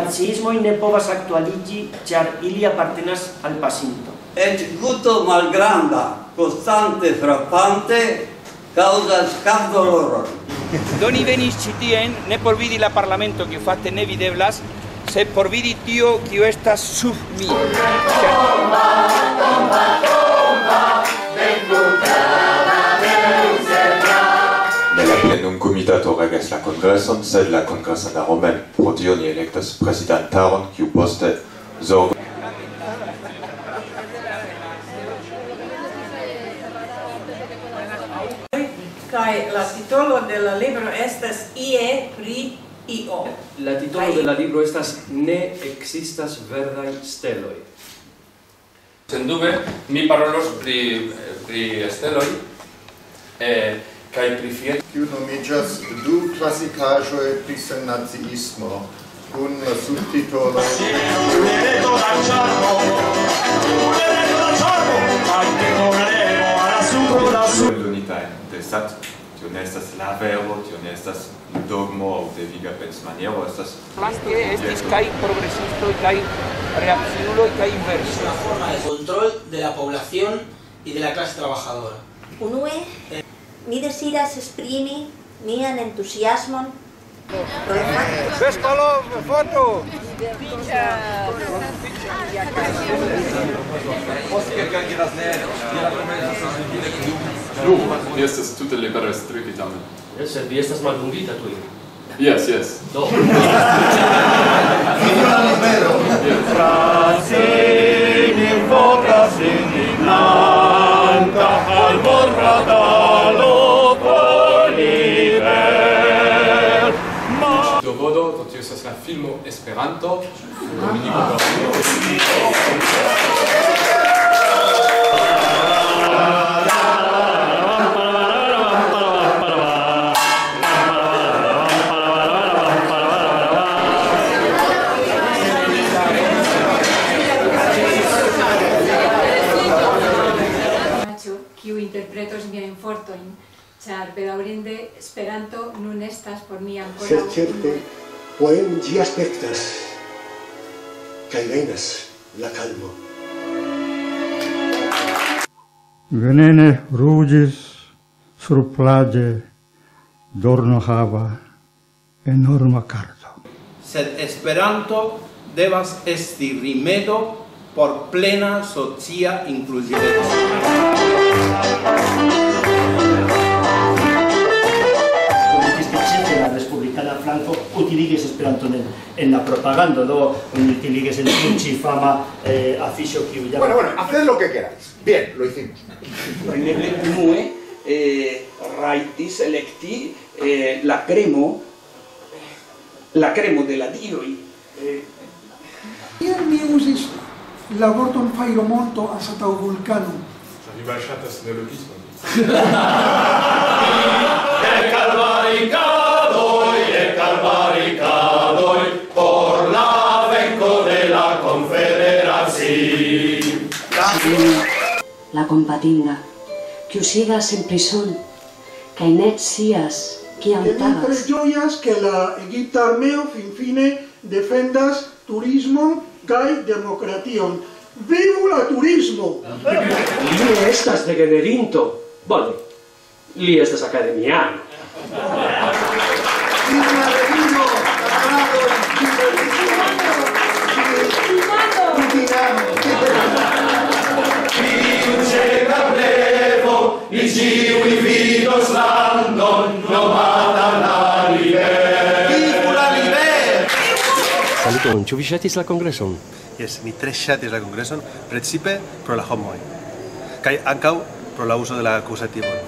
marxismoj ne povas aktualiĝi, ĉar ili apartenas al pasinto. Et guto malgranda, constante frappante, causas kapdoloron. Do ni venis ĉi tien ne por vidi la parlamento, kiu fakte ne videblas, sed por vidi tio kiu estas sub mi. La plenum comitato regas la kongreson, sed la kongresantaromen pro tio ni elektas prezidantaron, kiu poste zorgas. Kaj la titolo de la libro estas Ie pri io. La titolo de la libro estas Ne ekzistas verdaj steloj. Sendube, mi parolos pri steloj, kaj pri fiat. Kiu nomiĝas Du klasikaĵoj pri sennaciismo, kun la subtitolo Tio ne estas la vero, tio ne estas dogmo aŭ deviga pensmaniero, estas Flanke estis kaj progresistoj, kaj reakciuloj, kaj inversoj. Una forma de control de la población y de la clase trabajadora. Unue, mi deziras esprimi mian entuziasmon foto! Mi estas tute libera striki tamen. Vi estas maldungita tuj. Yes, yes. Do. Dovodo, tio estas la filmo Esperanto. Kiu interpretos miajn fortojn, ĉar bedaŭrinde Esperanto nun estas por mi ankoraŭ. Sed certe, poem ĝi aspektas, kaj venas la kalmo. Venene ruĝis surplaĝe dorno hava enorma karto. Sed Esperanto devas esti rimedo por plena socia inkluziveco. La republicana flanco utiligas Esperanton en la propaganda, do utiligas el pinchi fama aficio kiu ya. Bueno, haced lo que queráis. Bien, lo hicimos. Unue rajtis elekti la kremo de la dioj. Kiel mi uzis la vorton fajromonto anstataŭ vulkano? Vi malŝatas neologismon. Barricadoi por la venco de la Confederación. La compatinda, kiu sidas en prison, kaj ne scias kiam pagas. Tre ĝojas ke la egipta armeo finfine defendas turismon kaj demokration. Vivu la turismo! Li estas degenerinto. Bone, li estas akademiano. Saluton, ĉu vi ŝatis la kongreson? Yes, mi tre ŝatis la kongreson, precipe pro la homoj, kaj ankaŭ pro la uzo de la akuzativo.